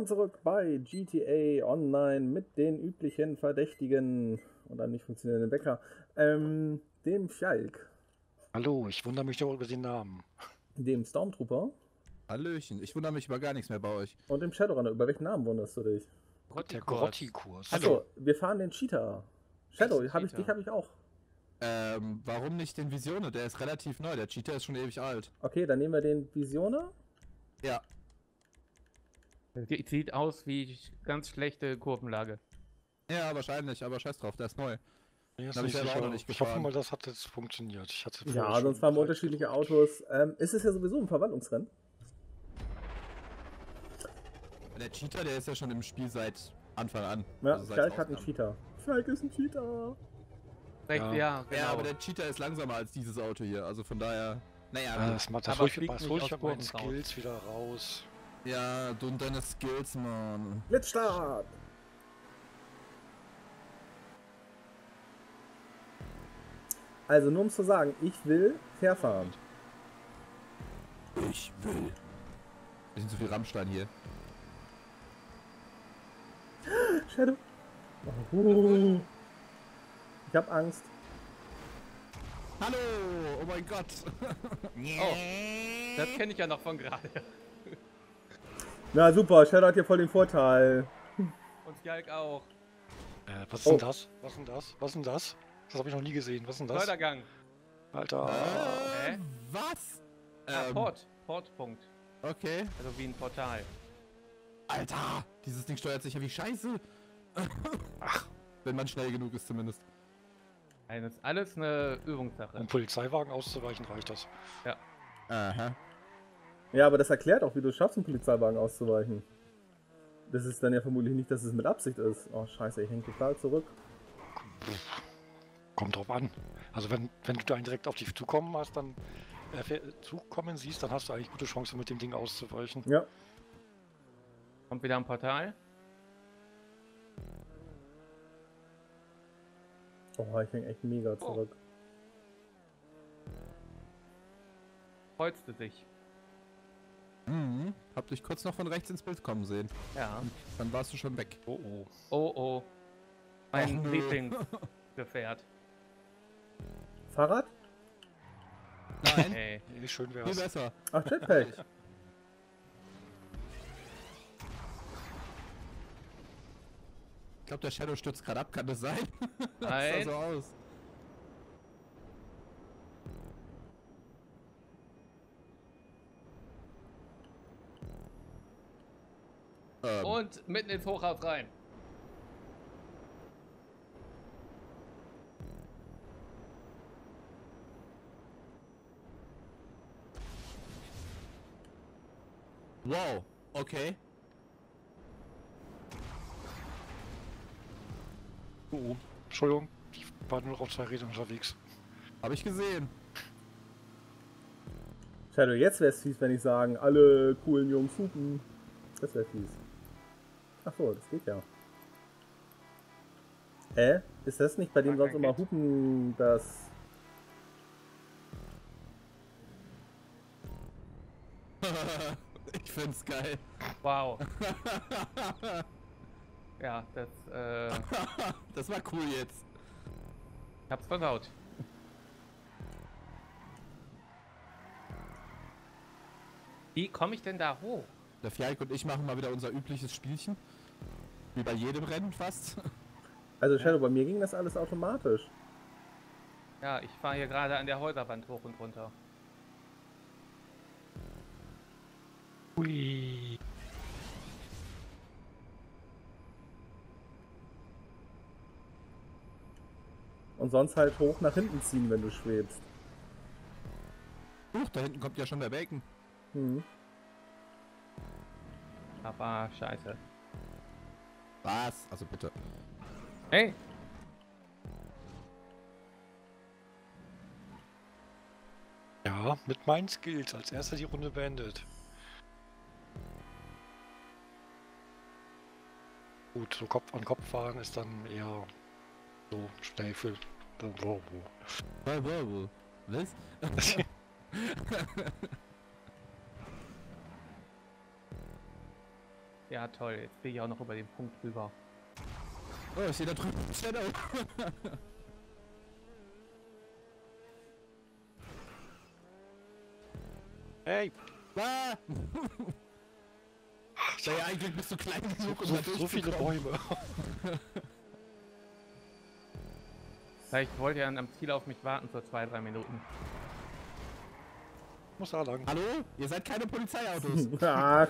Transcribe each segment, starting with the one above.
zurück bei GTA Online mit den üblichen Verdächtigen und einem nicht funktionierenden Wecker, dem Fjalk, Hallo, ich wundere mich doch über den Namen. dem Stormtrooper Hallöchen, ich wundere mich über gar nichts mehr bei euch. und dem Shadowrunner. Über welchen Namen wunderst du dich? Der Grotti-Kurs. Achso, wir fahren den Cheetah. Shadow, dich Cheetah. habe ich auch. Warum nicht den Visione? Der ist relativ neu, der Cheetah ist schon ewig alt. Okay, dann nehmen wir den Visione. Ja. Sieht aus wie ganz schlechte Kurvenlage. Ja, wahrscheinlich, aber scheiß drauf, der ist neu. Mir ist Hab ich nicht selber auch sicher. noch nicht Ich hoffe gefahren. mal, das hat jetzt funktioniert. Ich hatte Ja, vorher sonst schon fahren wir Zeit unterschiedliche gesucht. Autos. Ist es ja sowieso ein Verwandlungsrennen? Der Cheetah, der ist ja schon im Spiel seit Anfang an. Ja, also seit Fjalk hat einen rauskam. Cheetah. Fjalk ist ein Cheetah. Recht, Ja. ja, genau. Ja, aber der Cheetah ist langsamer als dieses Auto hier, also von daher... Naja, Das Aber hol fliegt nicht ich aus ja meine Kurven raus. Skills wieder raus. ja, du und deine Skills, Mann. Blitzstart! Also nur um zu sagen, ich will fair fahren. Ich will. Bisschen zu viel Rammstein hier. Shadow. Ich hab Angst. Hallo! Oh mein Gott! Oh, das kenne ich ja noch von gerade. Na super, Shadow hat hier voll den Vorteil. Und Fjalk auch. Was ist denn das? Was ist denn das? Was ist denn das? Das habe ich noch nie gesehen. Was ist denn das? Fördergang. Alter. Hä? Was? Portpunkt. Okay. Also wie ein Portal. Alter! Dieses Ding steuert sich ja wie Scheiße! Ach, wenn man schnell genug ist zumindest. Das ist alles eine Übungssache. Um Polizeiwagen auszuweichen, reicht das. Aha. Ja, aber das erklärt auch, wie du es schaffst, einen Polizeiwagen auszuweichen. Das ist dann ja vermutlich nicht, dass es mit Absicht ist. Oh scheiße, ich hänge total zurück. Kommt drauf an. Also wenn du da direkt auf dich zukommen hast, dann zukommen siehst, dann hast du eigentlich gute Chancen, mit dem Ding auszuweichen. Ja. Kommt wieder ein Portal. Oh, ich hänge echt mega zurück. Kreuzte sich. Mhm. Hab dich kurz noch von rechts ins Bild kommen sehen. Ja. Dann warst du schon weg. Oh oh. Oh oh. Mein Ach, nö. Lieblingsgefährt. Fahrrad? Nein, Ey. Nee, schön viel wär's. besser. Ach, Jetpack. Ich glaube, der Shadow stürzt gerade ab, kann das sein? Das sah Nein. so aus. Und mitten ins Hochhaus rein. Wow, okay. Oh oh. Entschuldigung, ich war nur noch auf 2 Rädern unterwegs. Habe ich gesehen. Shadow, jetzt wär's fies, wenn ich sagen, alle coolen Jungs hupen. Das wär fies. Ach so, das geht ja. Hä? Ist das nicht bei dem sonst immer hupen, das... Ich find's geil. Wow. Ja, das, Das war cool jetzt. ich hab's versaut. Wie komme ich denn da hoch? Der Fjalk und ich machen mal wieder unser übliches Spielchen. Wie bei jedem Rennen fast. Also Shadow, bei mir ging das alles automatisch. Ja, ich fahre hier gerade an der Häuserwand hoch und runter. Hui. Und sonst halt hoch nach hinten ziehen, wenn du schwebst. Da hinten kommt ja schon der Bacon. Hm. Aber scheiße. Was? Also bitte. Hey! Ja, mit meinen Skills als erster die Runde beendet. Gut, so Kopf an Kopf fahren ist dann eher so schnell für... Was? Ja, toll. Jetzt bin ich auch noch über den Punkt rüber. Oh, ich sehe da drüben Shadow. Hey! Ah! Naja, eigentlich bist du klein genug, um da So viele durchzukommen. Bäume. Vielleicht wollt ihr am Ziel auf mich warten, so 2-3 Minuten. Muss da lang. Hallo? Ihr seid keine Polizeiautos. Ah.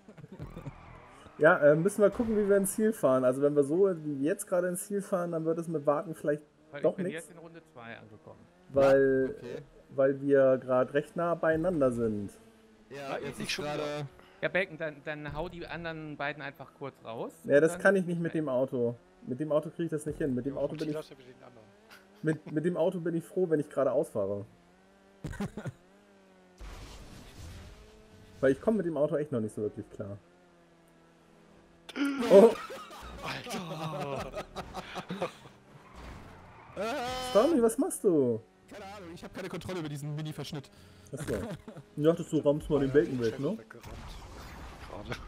Ja, müssen wir gucken, wie wir ins Ziel fahren. Also wenn wir so wie jetzt gerade ins Ziel fahren, dann wird es mit Warten vielleicht Weil doch ich bin nichts, jetzt in Runde 2 angekommen. weil, Okay. weil wir gerade recht nah beieinander sind. Ja, Ah, jetzt ich ist schon gerade... Ja, Bacon, dann hau die anderen beiden einfach kurz raus. Ja, und das dann- kann ich nicht mit dem Auto. Mit dem Auto kriege ich das nicht hin. Mit dem Auto bin ich, Lass ja mit den anderen. mit dem Auto bin ich froh, wenn ich gerade ausfahre. Weil ich komme mit dem Auto echt noch nicht so wirklich klar. Oh, Alter! Stormy, was machst du? Keine Ahnung, ich habe keine Kontrolle über diesen Mini-Verschnitt. Achso. Ich dachtest du rammst mal den Bacon weg, ne? Weggerannt. Gerade.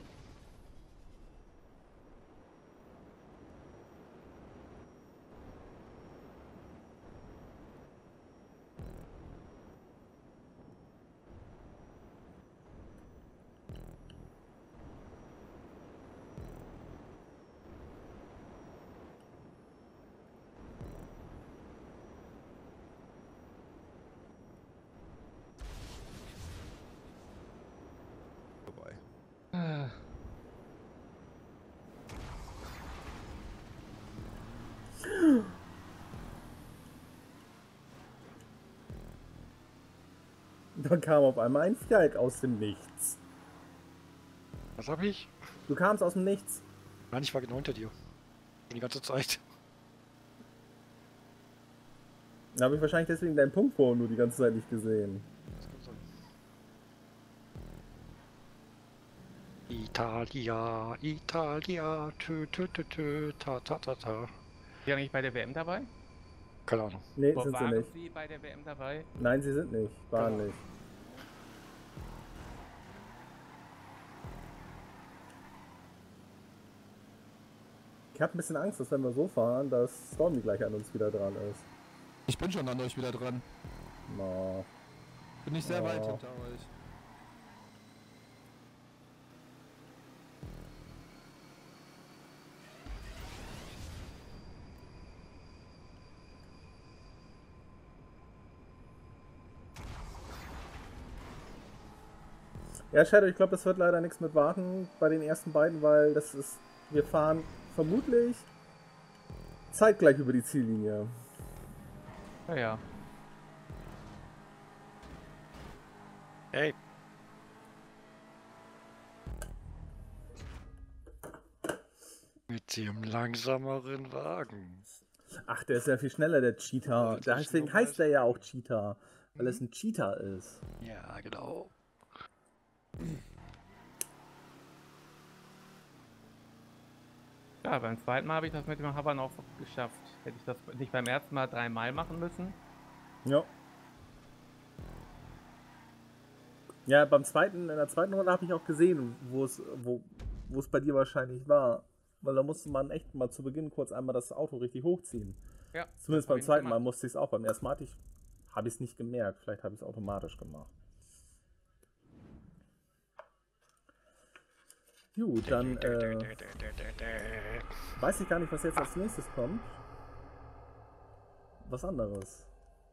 Vorbei. Ah, Dann kam auf einmal ein Viereck aus dem Nichts. Was hab ich? Du kamst aus dem Nichts. Nein, ich war genau hinter dir. Die ganze Zeit. Da habe ich wahrscheinlich deswegen deinen Punkt vorhin nur die ganze Zeit nicht gesehen. Das kann sein. Italia, Italia, tö, tö, tö, tö, ta, ta, ta, ta. Sind Sie eigentlich bei der WM dabei? Keine Ahnung. Nee, Wo sind sie waren nicht. Sie bei der WM dabei? Nein, sie sind nicht. Waren Genau. nicht. Ich habe ein bisschen Angst, dass wenn wir so fahren, dass Stormy gleich an uns wieder dran ist. Ich bin schon an euch wieder dran. No. Bin nicht sehr Oh. weit hinter euch. Ja, Shadow, ich glaube, das wird leider nichts mit Warten bei den ersten beiden, weil das ist. Wir fahren vermutlich zeitgleich über die Ziellinie. Ja, ja. Hey, mit dem langsameren Wagen. Ach, der ist ja viel schneller, der Cheetah. Alter, Deswegen ich heißt der ja auch Cheetah, weil es ein Cheetah ist. Ja, genau. Ja, beim zweiten Mal habe ich das mit dem Hovern auch geschafft. Hätte ich das nicht beim ersten Mal 3-mal machen müssen. Ja. Ja, in der zweiten Runde habe ich auch gesehen, wo es bei dir wahrscheinlich war. Weil da musste man echt mal zu Beginn kurz einmal das Auto richtig hochziehen. Ja. Zumindest das hab beim ich zweiten Mal gemacht. musste ich es auch. Beim ersten Mal habe ich es nicht gemerkt. Vielleicht habe ich es automatisch gemacht. Gut, dann weiß ich gar nicht, was jetzt als nächstes kommt. Was anderes.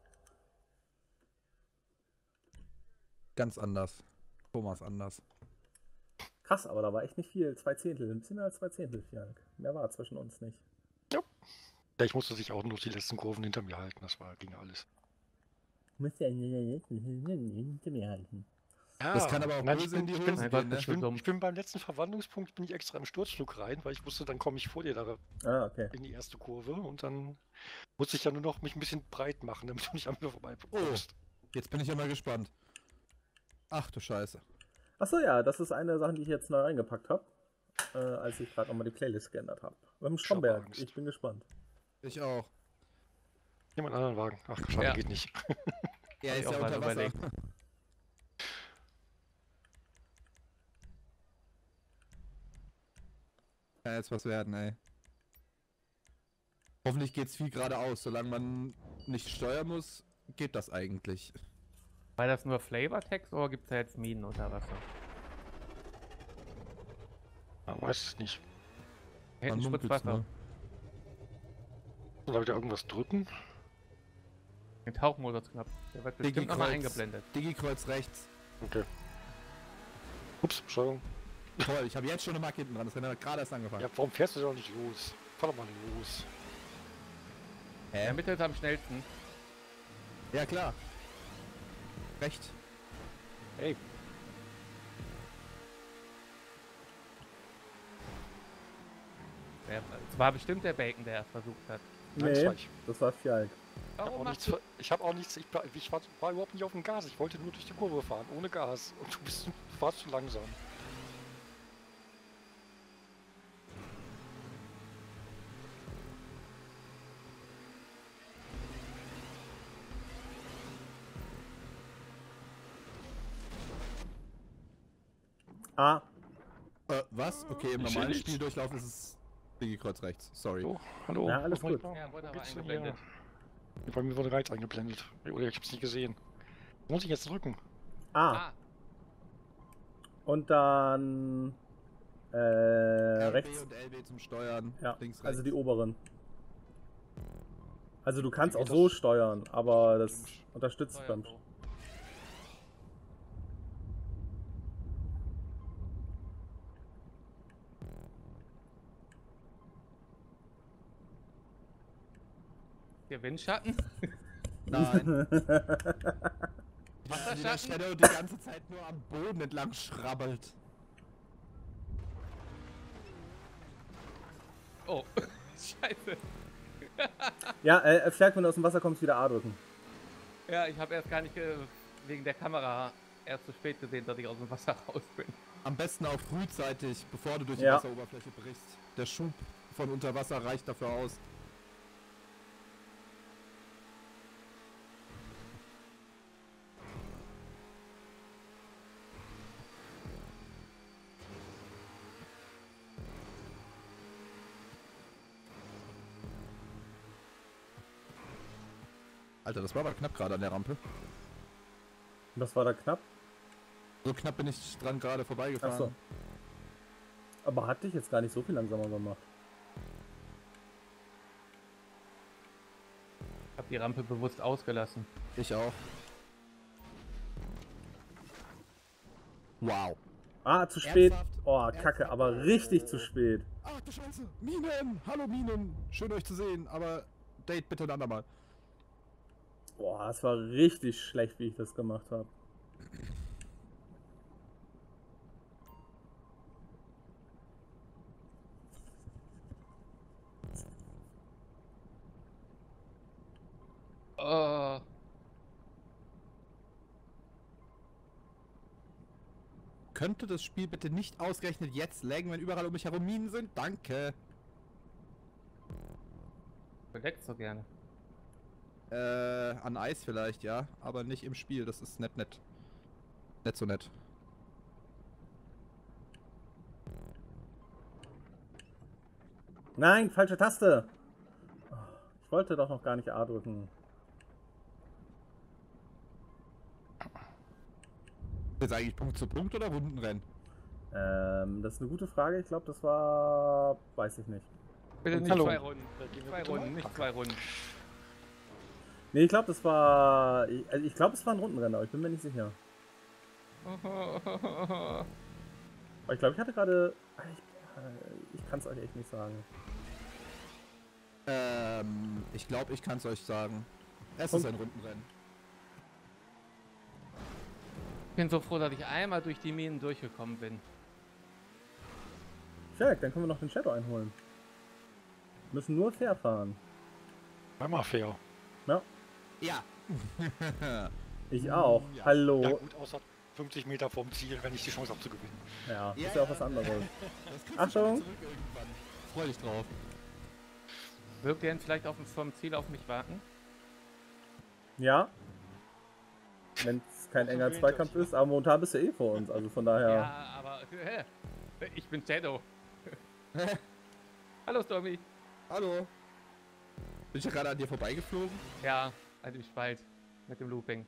Ganz anders. Thomas anders. Krass, aber da war echt nicht viel. 2 Zehntel. Ein bisschen mehr als 2 Zehntel, Frank. Mehr war zwischen uns nicht. Ja, ich musste sich auch nur die letzten Kurven hinter mir halten. Das ging alles. Müsst ihr hinter mir halten. Ja, Das kann aber auch nein, böse in die Mein Hose Gott, gehen, ne? das ich bin beim letzten Verwandlungspunkt bin ich extra im Sturzflug rein, weil ich wusste, dann komme ich vor dir da Ah, okay. in die erste Kurve und dann musste ich ja nur noch mich ein bisschen breit machen, damit du nicht an mir vorbei Oh, jetzt bin ich ja mal gespannt. Ach du Scheiße. Achso, ja, das ist eine Sache, die ich jetzt neu reingepackt habe. Als ich gerade nochmal die Playlist geändert habe. Beim Stromberg. Angst. Ich bin gespannt. Ich auch. Nimm einen anderen Wagen. Ach, schade, Ja. geht nicht. Er Hab ist ich ja auch mal unter Wasser. überlegt. Kann jetzt was werden, ey. Hoffentlich geht's viel geradeaus. Solange man nicht steuern muss, geht das eigentlich. War das nur Flavortext oder gibt es da jetzt Minen unter Wasser? Man weiß es nicht. Hinten spritzt munkelt, Wasser. ne? Soll ich da irgendwas drücken? Den Tauchmodus knapp. Der wird bestimmt nochmal eingeblendet. Digi-Kreuz rechts. Okay. Ups, Entschuldigung. Toll, ich habe jetzt schon eine Marke hinten dran. Das Rennen hat gerade erst angefangen. Ja, warum fährst du doch nicht los? Fahr doch mal los. In der Mitte ist am schnellsten. Ja, klar. Recht. Hey, Es war bestimmt der Bacon, der es versucht hat. nein, das Nee, war ich. das war Fjall. Ich habe auch nichts, ich war überhaupt nicht auf dem Gas. Ich wollte nur durch die Kurve fahren, ohne Gas. Und du warst zu langsam. Ah, Was? Okay, im Ich normalen seh nichts. Spieldurchlauf ist es Digi-Kreuz rechts. Sorry. So, hallo. Ja, alles was mach ich gut. da? Ja, wurde Wo aber geht's denn eingeblendet. hier? Bei mir wurde Reiz eingeblendet. Oder ich hab's nicht gesehen. Muss ich jetzt drücken? ah. Und dann RB rechts. und LB zum Steuern. Ja, Links, rechts. also die oberen. Also du kannst Wie auch geht so das? steuern, aber das unterstützt beim... Steuer so. Der Windschatten? Nein. Wie der Wasserschatten? Shadow die ganze Zeit nur am Boden entlang schrabbelt. Oh, scheiße. Ja, vielleicht wenn du aus dem Wasser kommst, wieder A drücken. Ja, ich habe erst gar nicht wegen der Kamera erst zu spät gesehen, dass ich aus dem Wasser raus bin. Am besten auch frühzeitig, bevor du durch die Ja. Wasseroberfläche brichst. Der Schub von unter Wasser reicht dafür aus. Alter, das war aber knapp gerade an der Rampe. Das war da knapp. So knapp bin ich dran gerade vorbeigefahren. Ach so. Aber hat dich jetzt gar nicht so viel langsamer gemacht. Ich habe die Rampe bewusst ausgelassen. Ich auch. Wow. Ah, zu spät. Ernsthaft? Oh, Kacke, aber richtig zu spät. Ach du Scheiße. Minen! Hallo Minen! Schön euch zu sehen, aber Date bitte ein andermal. Boah, das war richtig schlecht, wie ich das gemacht habe. Oh, Könnte das Spiel bitte nicht ausgerechnet jetzt laggen, wenn überall um mich herum Minen sind? Danke. beleckt so gerne. An Eis vielleicht, ja. Aber nicht im Spiel, das ist nett. Nicht so nett. Nein, falsche Taste. Ich wollte doch noch gar nicht A drücken. Ist eigentlich Punkt zu Punkt oder Rundenrennen? Das ist eine gute Frage. Ich glaube, das war... Weiß ich nicht. Bitte nicht Hallo. 2 Runden. Gehen wir Zwei bitte Runden, mal. nicht 2 Runden. Nee, ich glaube, das war... Ich glaube, es war ein Rundenrennen, aber ich bin mir nicht sicher. Aber ich glaube, ich hatte gerade... Ich kann es euch echt nicht sagen. Ich glaube, ich kann es euch sagen. Es Und- ist ein Rundenrennen. Ich bin so froh, dass ich einmal durch die Minen durchgekommen bin. Jack, dann können wir noch den Shadow einholen. Müssen nur fair fahren. Einmal fair. Ja, Ja. ich auch. Ja. Hallo. Ja gut, außer 50 Meter vom Ziel, wenn ich die Chance habe zu gewinnen. Ja, Ja, ist ja auch ja. was anderes. Das kriegst Achtung. du zurück irgendwann. Freu dich drauf. Wirkt ihr denn vielleicht vom Ziel auf mich warten? Ja. Wenn es kein Auch so enger wild Zweikampf das ist, aber momentan bist du eh vor uns, also von daher. Ja, aber ich bin Shadow. Hallo Stormy. Hallo. Bin ich ja gerade an dir vorbeigeflogen? Ja, an dem Spalt mit dem Looping.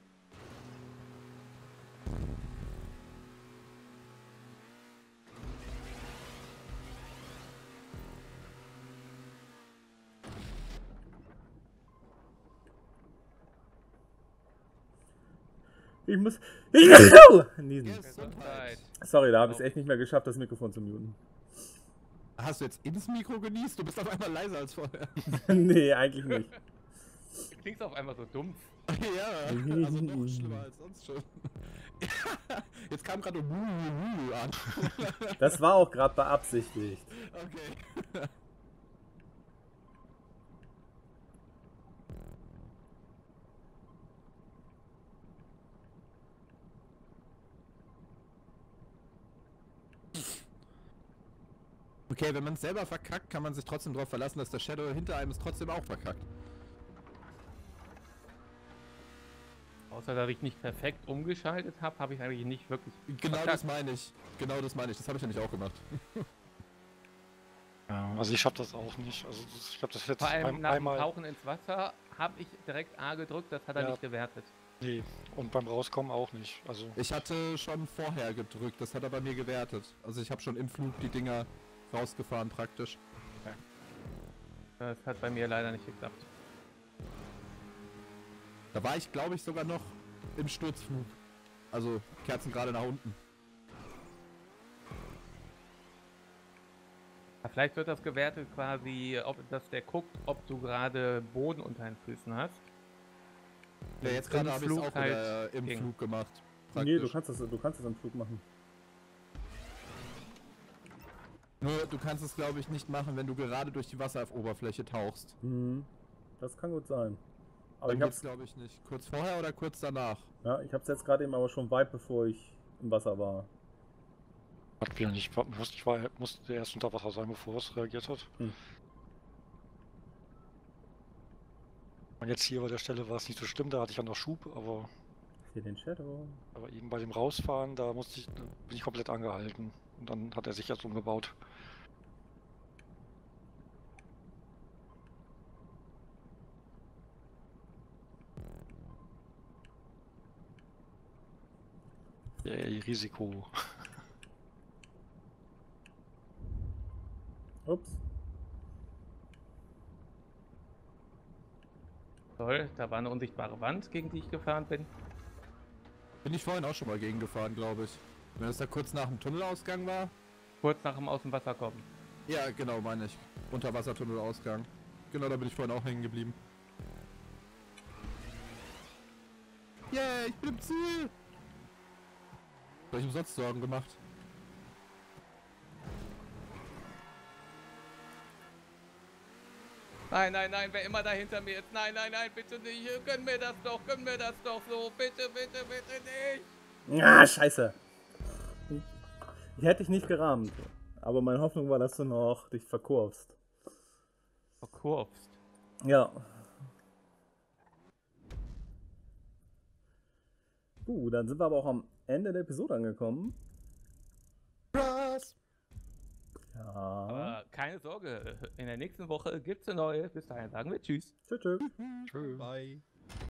Ich muss. Niesen. Gesundheit. Sorry, da habe ich es echt nicht mehr geschafft, das Mikrofon zu muten. Hast du jetzt ins Mikro genießt? Du bist auf einmal leiser als vorher. Nee, eigentlich nicht. Du klingst auf einmal so dumpf. Ja, also noch schlimmer als sonst schon. Jetzt kam gerade an. Das war auch gerade beabsichtigt. Okay. Okay, wenn man es selber verkackt, kann man sich trotzdem darauf verlassen, dass der Shadow hinter einem es trotzdem auch verkackt. Außer, dass ich nicht perfekt umgeschaltet habe, habe ich eigentlich nicht wirklich Genau verkackt. das meine ich. Genau das meine ich. Das habe ich nämlich auch gemacht. Ja, also ich hab das auch nicht. Also ich habe das jetzt Vor allem nach dem einmal. Tauchen ins Wasser habe ich direkt A gedrückt, das hat er Ja. nicht gewertet. Nee, und beim Rauskommen auch nicht. Also Ich hatte schon vorher gedrückt, das hat er bei mir gewertet. Also ich habe schon im Flug die Dinger rausgefahren praktisch. Das hat bei mir leider nicht geklappt. Da war ich, glaube ich, sogar noch im Sturzflug. Also Kerzen gerade nach unten. Ja, vielleicht wird das gewertet quasi, dass der guckt, ob du gerade Boden unter den Füßen hast. Ja, jetzt Im gerade habe ich es Flug auch halt wieder im ging. Flug gemacht. Nee, Praktisch. du kannst es im Flug machen. Nur du kannst es, glaube ich, nicht machen, wenn du gerade durch die Wasseroberfläche tauchst. Mhm. Das kann gut sein. Aber Dann ich hab's, geht's, glaube ich, nicht. Kurz vorher oder kurz danach? ja, ich hab's jetzt gerade eben aber schon weit bevor ich im Wasser war. hat wieder nicht. Musste erst unter Wasser sein, bevor es reagiert hat. Hm. Und jetzt hier bei der Stelle war es nicht so schlimm, da hatte ich ja noch Schub, aber Hier den Shadow. eben bei dem Rausfahren, da bin ich komplett angehalten. Und dann hat er sich jetzt umgebaut. Yay, Risiko. Ups. Toll, da war eine unsichtbare Wand, gegen die ich gefahren bin. Bin ich vorhin auch schon mal gegengefahren, glaube ich. Wenn es da kurz nach dem Tunnelausgang war? Kurz nach dem aus dem Wasser kommen. Ja, genau, meine ich. Unterwassertunnelausgang. Genau, da bin ich vorhin auch hängen geblieben. Yeah, ich bin im Ziel! Was hab ich umsonst Sorgen gemacht? Nein, nein, nein, wer immer da hinter mir ist. Nein, nein, nein, bitte nicht. Gönn mir das doch so. Bitte, bitte, bitte nicht. Ah, scheiße. Die hätte ich nicht gerammt. Aber meine Hoffnung war, dass du noch dich verkurvst. Verkurvst. Ja. Dann sind wir aber auch am Ende der Episode angekommen. Krass! Ja. Aber keine Sorge, in der nächsten Woche gibt's eine neue. Bis dahin sagen wir Tschüss. Tschüss. Tschö. Bye.